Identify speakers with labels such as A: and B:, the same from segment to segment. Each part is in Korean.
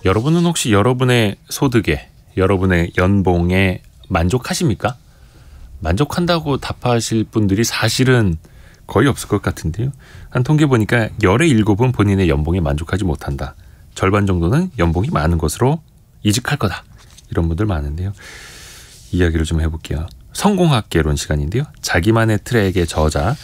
A: 여러분은 혹시 여러분의 소득에, 여러분의 연봉에 만족하십니까? 만족한다고 답하실 분들이 사실은 거의 없을 것 같은데요. 한 통계 보니까 열의 7은 본인의 연봉에 만족하지 못한다. 절반 정도는 연봉이 많은 것으로 이직할 거다. 이런 분들 많은데요. 이야기를 좀 해볼게요. 성공학개론 시간인데요. 자기만의 트랙의 저자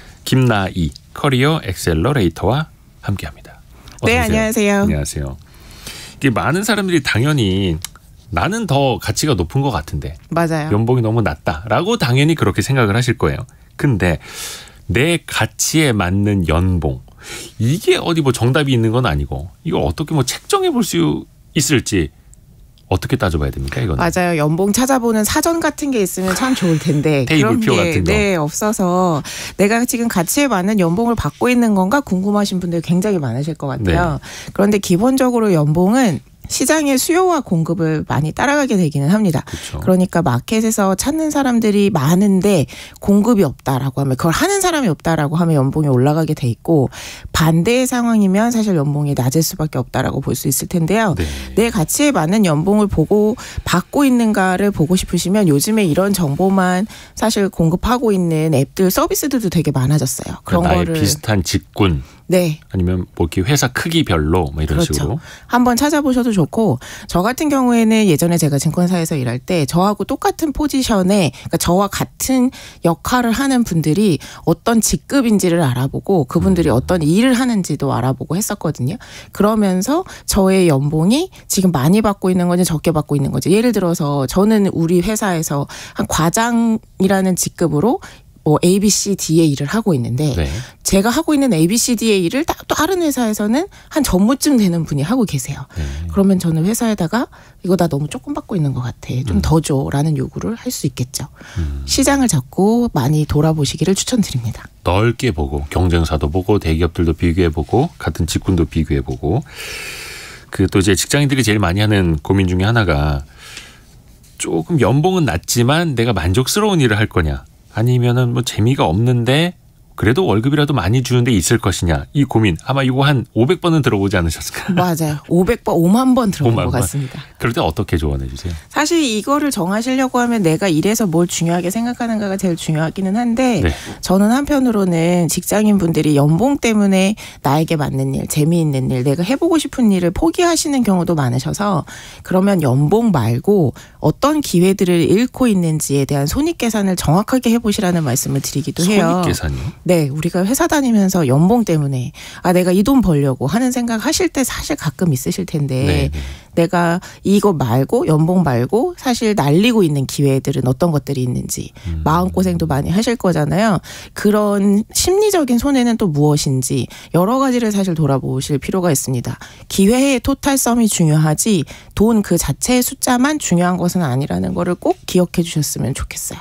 A: 김나희 커리어 엑셀러레이터와 함께합니다.
B: 네, 안녕하세요.
A: 안녕하세요. 이게 많은 사람들이 당연히 나는 더 가치가 높은 것 같은데
B: 맞아요.
A: 연봉이 너무 낮다라고 당연히 그렇게 생각을 하실 거예요. 근데 내 가치에 맞는 연봉, 이게 어디 뭐 정답이 있는 건 아니고 이걸 어떻게 뭐 책정해 볼 수 있을지 어떻게 따져봐야 됩니까, 이거는?
B: 맞아요. 연봉 찾아보는 사전 같은 게 있으면 참 좋을 텐데
A: 테이블표
B: 그런 게
A: 같은 거.
B: 네, 없어서 내가 지금 가치에 맞는 연봉을 받고 있는 건가 궁금하신 분들 굉장히 많으실 것 같아요.
A: 네.
B: 그런데 기본적으로 연봉은 시장의 수요와 공급을 많이 따라가게 되기는 합니다.
A: 그렇죠.
B: 그러니까 마켓에서 찾는 사람들이 많은데 공급이 없다라고 하면, 그걸 하는 사람이 없다라고 하면 연봉이 올라가게 돼 있고, 반대의 상황이면 사실 연봉이 낮을 수밖에 없다라고 볼 수 있을 텐데요.
A: 네.
B: 내 가치에 맞는 연봉을 보고 받고 있는가를 보고 싶으시면 요즘에 이런 정보만 사실 공급하고 있는 앱들, 서비스들도 되게 많아졌어요. 그런
A: 나의
B: 거를
A: 비슷한 직군,
B: 네.
A: 아니면 뭐 이렇게 회사 크기별로 뭐 이런
B: 그렇죠.
A: 식으로.
B: 한번 찾아보셔도 좋고, 저 같은 경우에는 예전에 제가 증권사에서 일할 때 저하고 똑같은 포지션에, 그러니까 저와 같은 역할을 하는 분들이 어떤 직급인지를 알아보고 그분들이 어떤 일을 하는지도 알아보고 했었거든요. 그러면서 저의 연봉이 지금 많이 받고 있는 건지 적게 받고 있는 건지, 예를 들어서 저는 우리 회사에서 한 과장이라는 직급으로 뭐 A, B, C, D의 일을 하고 있는데
A: 네.
B: 제가 하고 있는 A, B, C, D의 일을 또 다른 회사에서는 한 전무쯤 되는 분이 하고 계세요.
A: 네.
B: 그러면 저는 회사에다가 이거 나 너무 조금 받고 있는 것 같아. 좀 더 줘라는 요구를 할 수 있겠죠. 시장을 잡고 많이 돌아보시기를 추천드립니다.
A: 넓게 보고 경쟁사도 보고 대기업들도 비교해보고 같은 직군도 비교해보고, 그 또 이제 직장인들이 제일 많이 하는 고민 중에 하나가 조금 연봉은 낮지만 내가 만족스러운 일을 할 거냐, 아니면은 뭐 재미가 없는데 그래도 월급이라도 많이 주는데 있을 것이냐, 이 고민 아마 이거 한 500번은 들어보지 않으셨을까요?
B: 맞아요. 500번, 5만 번 들어본
A: 5만
B: 것
A: 번.
B: 같습니다.
A: 그럴 때 어떻게 조언해 주세요?
B: 사실 이거를 정하시려고 하면 내가 일에서 뭘 중요하게 생각하는가가 제일 중요하기는 한데
A: 네.
B: 저는 한편으로는 직장인 분들이 연봉 때문에 나에게 맞는 일, 재미있는 일, 내가 해보고 싶은 일을 포기하시는 경우도 많으셔서, 그러면 연봉 말고 어떤 기회들을 잃고 있는지에 대한 손익계산을 정확하게 해보시라는 말씀을 드리기도 해요.
A: 손익계산이요?
B: 네, 우리가 회사 다니면서 연봉 때문에 내가 이 돈 벌려고 하는 생각 하실 때 사실 가끔 있으실 텐데
A: 네.
B: 내가 이거 말고, 연봉 말고 사실 날리고 있는 기회들은 어떤 것들이 있는지, 마음고생도 많이 하실 거잖아요. 그런 심리적인 손해는 또 무엇인지 여러 가지를 사실 돌아보실 필요가 있습니다. 기회의 토탈섬이 중요하지 돈 그 자체의 숫자만 중요한 것은 아니라는 거를 꼭 기억해 주셨으면 좋겠어요.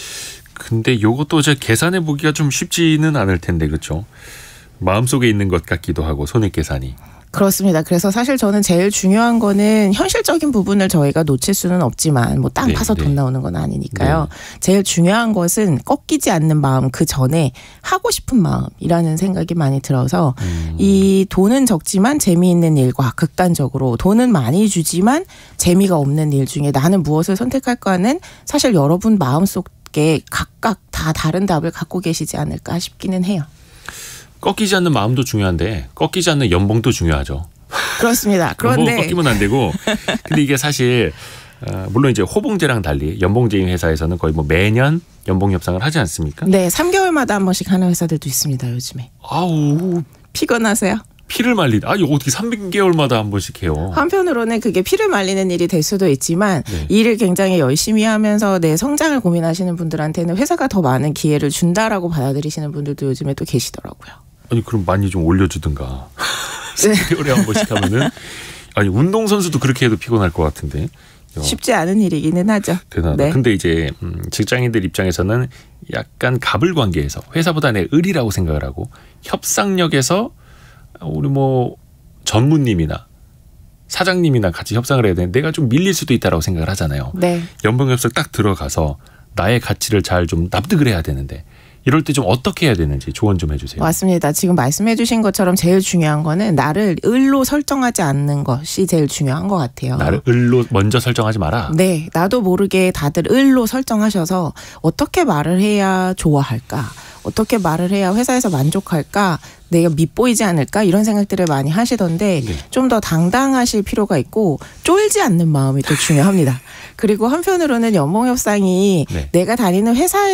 A: 근데 요것도 제 계산해 보기가 좀 쉽지는 않을 텐데, 그렇죠? 마음속에 있는 것 같기도 하고, 손익계산이.
B: 그렇습니다. 그래서 사실 저는 제일 중요한 거는 현실적인 부분을 저희가 놓칠 수는 없지만 뭐 땅 파서 돈 나오는 건 아니니까요. 제일 중요한 것은 꺾이지 않는 마음, 그 전에 하고 싶은 마음이라는 생각이 많이 들어서 이 돈은 적지만 재미있는 일과 극단적으로 돈은 많이 주지만 재미가 없는 일 중에 나는 무엇을 선택할까는 사실 여러분 마음속에 각각 다 다른 답을 갖고 계시지 않을까 싶기는 해요.
A: 꺾이지 않는 마음도 중요한데 꺾이지 않는 연봉도 중요하죠.
B: 그렇습니다. 그런데
A: 연봉은 꺾이면 안 되고, 근데 이게 사실 물론 이제 호봉제랑 달리 연봉제인 회사에서는 거의 뭐 매년 연봉 협상을 하지 않습니까?
B: 네, 3개월마다 한 번씩 하는 회사들도 있습니다, 요즘에.
A: 아우,
B: 피곤하세요?
A: 피를 말리다. 이거 어떻게 300개월마다 한 번씩 해요?
B: 한편으로는 그게 피를 말리는 일이 될 수도 있지만
A: 네.
B: 일을 굉장히 열심히 하면서 내 성장을 고민하시는 분들한테는 회사가 더 많은 기회를 준다라고 받아들이시는 분들도 요즘에 또 계시더라고요.
A: 아니 그럼 많이 좀 올려주든가.
B: 네.
A: 3개월에 한 번씩 하면은, 아니 운동선수도 그렇게 해도 피곤할 것 같은데.
B: 쉽지 않은 일이기는 하죠.
A: 대단하다.
B: 네.
A: 근데 이제 직장인들 입장에서는 약간 갑을관계에서 회사보다 내 을이라고 생각을 하고, 협상력에서 우리 뭐 전무님이나 사장님이나 같이 협상을 해야 되는데 내가 좀 밀릴 수도 있다라고 생각을 하잖아요.
B: 네.
A: 연봉 협상 딱 들어가서 나의 가치를 잘 좀 납득을 해야 되는데 이럴 때 좀 어떻게 해야 되는지 조언 좀 해주세요.
B: 맞습니다. 지금 말씀해 주신 것처럼 제일 중요한 거는 나를 을로 설정하지 않는 것이 제일 중요한 것 같아요.
A: 나를 을로 먼저 설정하지 마라.
B: 네. 나도 모르게 다들 을로 설정하셔서 어떻게 말을 해야 좋아할까? 어떻게 말을 해야 회사에서 만족할까? 내가 밉보이지 않을까? 이런 생각들을 많이 하시던데
A: 네.
B: 좀 더 당당하실 필요가 있고 쫄지 않는 마음이 또 중요합니다. 그리고 한편으로는 연봉협상이
A: 네.
B: 내가 다니는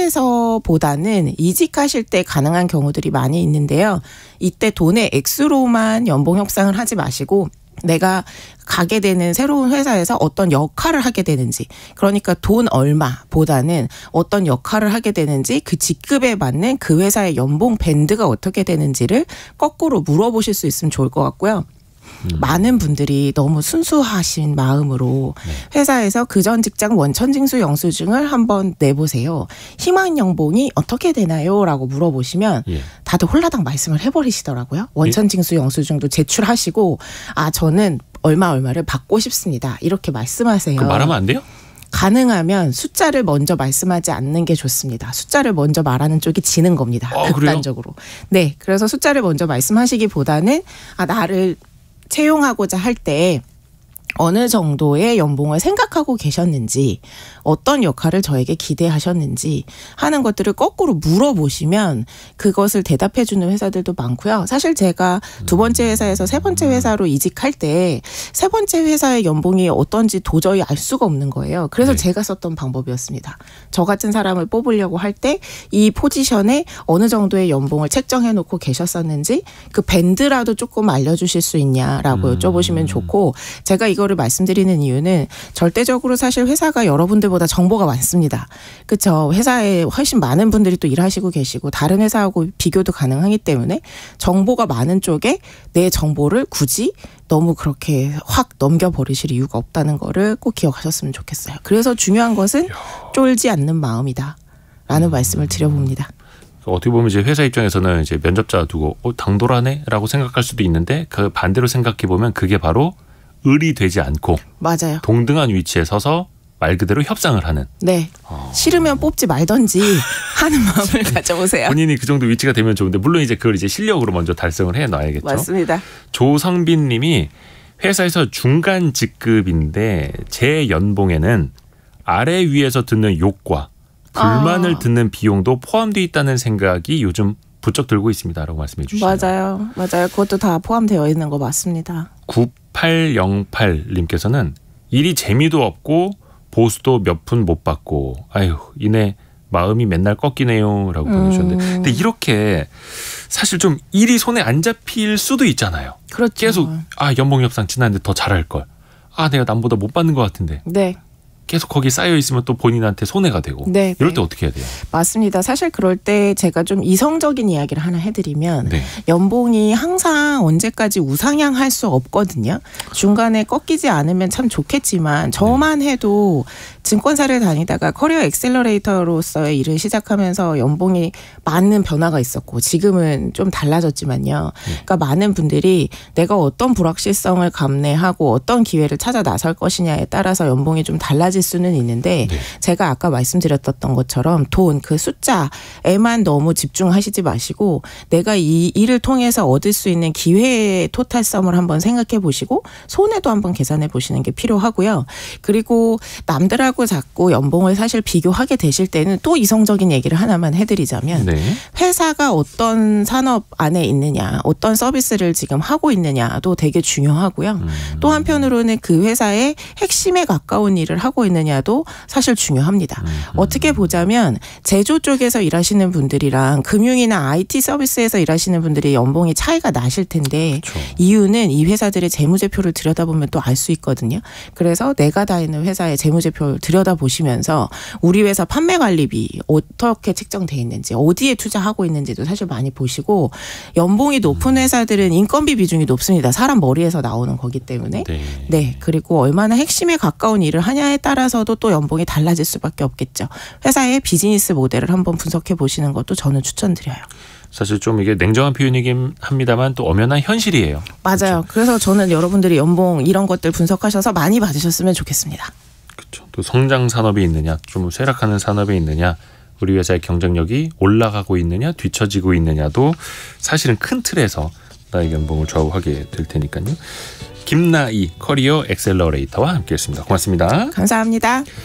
B: 회사에서보다는 이직하실 때 가능한 경우들이 많이 있는데요. 이때 돈의 액수로만 연봉협상을 하지 마시고 내가 가게 되는 새로운 회사에서 어떤 역할을 하게 되는지, 그러니까 돈 얼마보다는 어떤 역할을 하게 되는지 그 직급에 맞는 그 회사의 연봉 밴드가 어떻게 되는지를 거꾸로 물어보실 수 있으면 좋을 것 같고요. 많은 분들이 너무 순수하신 마음으로 회사에서 그전 직장 원천징수 영수증을 한번 내보세요. 희망 연봉이 어떻게 되나요? 라고 물어보시면 다들 홀라당 말씀을 해버리시더라고요. 원천징수 영수증도 제출하시고 저는 얼마를 받고 싶습니다. 이렇게 말씀하세요.
A: 그럼 말하면 안 돼요?
B: 가능하면 숫자를 먼저 말씀하지 않는 게 좋습니다. 숫자를 먼저 말하는 쪽이 지는 겁니다. 극단적으로. 그래요? 네. 그래서 숫자를 먼저 말씀하시기보다는 나를 채용하고자 할 때 어느 정도의 연봉을 생각하고 계셨는지, 어떤 역할을 저에게 기대하셨는지 하는 것들을 거꾸로 물어보시면 그것을 대답해 주는 회사들도 많고요. 사실 제가 두 번째 회사에서 세 번째 회사로 이직할 때 세 번째 회사의 연봉이 어떤지 도저히 알 수가 없는 거예요. 그래서 제가 썼던 방법이었습니다. 저 같은 사람을 뽑으려고 할 때 이 포지션에 어느 정도의 연봉을 책정해 놓고 계셨었는지 그 밴드라도 조금 알려주실 수 있냐라고 여쭤보시면 좋고, 제가 이거를 말씀드리는 이유는 절대적으로 사실 회사가 여러분들보다 정보가 많습니다. 그렇죠. 회사에 훨씬 많은 분들이 또 일하시고 계시고 다른 회사하고 비교도 가능하기 때문에 정보가 많은 쪽에 내 정보를 굳이 너무 그렇게 확 넘겨버리실 이유가 없다는 거를 꼭 기억하셨으면 좋겠어요. 그래서 중요한 것은 쫄지 않는 마음이다 라는 말씀을 드려봅니다.
A: 어떻게 보면 이제 회사 입장에서는 이제 면접자 두고 당돌하네라고 생각할 수도 있는데, 그 반대로 생각해 보면 그게 바로 을이 되지 않고
B: 맞아요.
A: 동등한 위치에 서서 말 그대로 협상을 하는.
B: 네. 싫으면 뽑지 말던지 하는 마음을 가져보세요.
A: 본인이 그 정도 위치가 되면 좋은데, 물론 이제 그걸 이제 실력으로 먼저 달성을 해 놔야겠죠.
B: 맞습니다.
A: 조성빈 님이 회사에서 중간 직급인데 제 연봉에는 아래 위에서 듣는 욕과 불만을 듣는 비용도 포함되어 있다는 생각이 요즘 부쩍 들고 있습니다라고 말씀해 주시네요.
B: 맞아요. 그것도 다 포함되어 있는 거 맞습니다.
A: 9808님께서는 일이 재미도 없고 보수도 몇 푼 못 받고 아유 이내 마음이 맨날 꺾이네요 라고 보내주셨는데, 근데 이렇게 사실 좀 일이 손에 안 잡힐 수도 있잖아요.
B: 그렇죠.
A: 계속 연봉 협상 지났는데 더 잘할 걸, 내가 남보다 못 받는 것 같은데.
B: 네.
A: 계속 거기 쌓여 있으면 또 본인한테 손해가 되고.
B: 네,
A: 이럴 때 어떻게 해야 돼요?
B: 맞습니다. 사실 그럴 때 제가 좀 이성적인 이야기를 하나 해드리면 연봉이 항상 언제까지 우상향할 수 없거든요. 중간에 꺾이지 않으면 참 좋겠지만 저만 해도 증권사를 다니다가 커리어 엑셀러레이터로서의 일을 시작하면서 연봉이 많은 변화가 있었고 지금은 좀 달라졌지만요. 그러니까 많은 분들이 내가 어떤 불확실성을 감내하고 어떤 기회를 찾아 나설 것이냐에 따라서 연봉이 좀 달라질 수는 있는데 제가 아까 말씀드렸던 것처럼 돈, 그 숫자에만 너무 집중하시지 마시고 내가 이 일을 통해서 얻을 수 있는 기회의 토탈섬을 한번 생각해 보시고 손해도 한번 계산해 보시는 게 필요하고요. 그리고 남들하고 자꾸 연봉을 사실 비교하게 되실 때는 또 이성적인 얘기를 하나만 해드리자면 회사가 어떤 산업 안에 있느냐, 어떤 서비스를 지금 하고 있느냐도 되게 중요하고요. 또 한편으로는 그 회사의 핵심에 가까운 일을 하고 있느냐도 사실 중요합니다. 어떻게 보자면 제조 쪽에서 일하시는 분들이랑 금융이나 IT 서비스에서 일하시는 분들이 연봉이 차이가 나실 텐데 이유는 이 회사들의 재무제표를 들여다보면 또 알 수 있거든요. 그래서 내가 다니는 회사의 재무제표를 들여다보시면서 우리 회사 판매관리비 어떻게 책정돼 있는지, 어디에 투자하고 있는지도 사실 많이 보시고, 연봉이 높은 회사들은 인건비 비중이 높습니다. 사람 머리에서 나오는 거기 때문에. 네. 그리고 얼마나 핵심에 가까운 일을 하냐에 따라서도 또 연봉이 달라질 수밖에 없겠죠. 회사의 비즈니스 모델을 한번 분석해 보시는 것도 저는 추천드려요.
A: 사실 좀 이게 냉정한 표현이긴 합니다만 또 엄연한 현실이에요.
B: 맞아요. 그렇죠? 그래서 저는 여러분들이 연봉 이런 것들 분석하셔서 많이 받으셨으면 좋겠습니다.
A: 그렇죠. 또 성장 산업이 있느냐, 좀 쇠락하는 산업이 있느냐, 우리 회사의 경쟁력이 올라가고 있느냐 뒤처지고 있느냐도 사실은 큰 틀에서 나의 연봉을 좌우하게 될 테니까요. 김나희 커리어 엑셀러레이터와 함께했습니다. 고맙습니다.
B: 감사합니다.